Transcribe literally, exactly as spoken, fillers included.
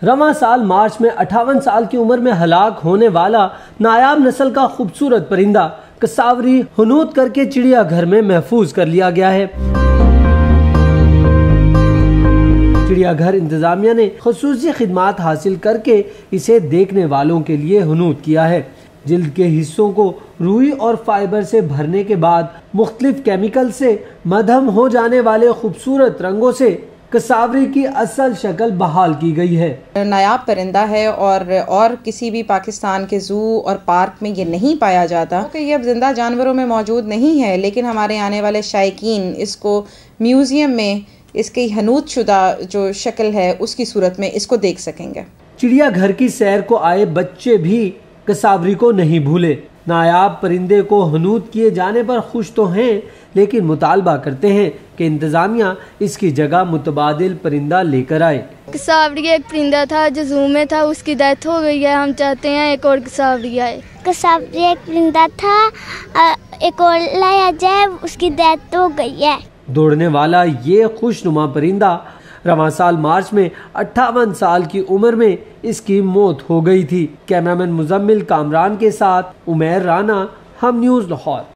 रवां साल मार्च में अट्ठावन साल की उम्र में हलाक होने वाला नायाब नस्ल का खूबसूरत परिंदा कसावरी हनूद करके चिड़ियाघर में महफूज कर लिया गया है। चिड़ियाघर इंतजामिया ने खसूसी खिदमात हासिल करके इसे देखने वालों के लिए हनूद किया है। जिल्द के हिस्सों को रुई और फाइबर से भरने के बाद मुख्तलिफ केमिकल से मदहम हो जाने वाले खूबसूरत रंगों से कसावरी की असल शक्ल बहाल की गई है। नायाब परिंदा है और और किसी भी पाकिस्तान के जू और पार्क में ये नहीं पाया जाता क्योंकि ये अब जिंदा जानवरों में मौजूद नहीं है, लेकिन हमारे आने वाले शायकीन इसको म्यूजियम में इसकी हनूद शुदा जो शक्ल है उसकी सूरत में इसको देख सकेंगे। चिड़ियाघर की सैर को आए बच्चे भी कसावरी को नहीं भूले। नायाब परिंदे को हनूद किए जाने पर खुश तो हैं, लेकिन मुतालबा करते हैं कि इंतजामिया इसकी जगह मुतबादिल परिंदा लेकर आए। कसावरी एक परिंदा था जो जू में था, उसकी डेथ हो गई है। हम चाहते हैं एक और कसावरी आए। कसावरी एक परिंदा था, एक और लाया जाए, उसकी डेथ हो गई है। दौड़ने वाला ये खुशनुमा परिंदा रवां साल मार्च में अट्ठावन साल की उम्र में इसकी मौत हो गई थी। कैमरामैन मुजम्मिल कामरान के साथ उमैर राना, हम न्यूज़ लाहौर।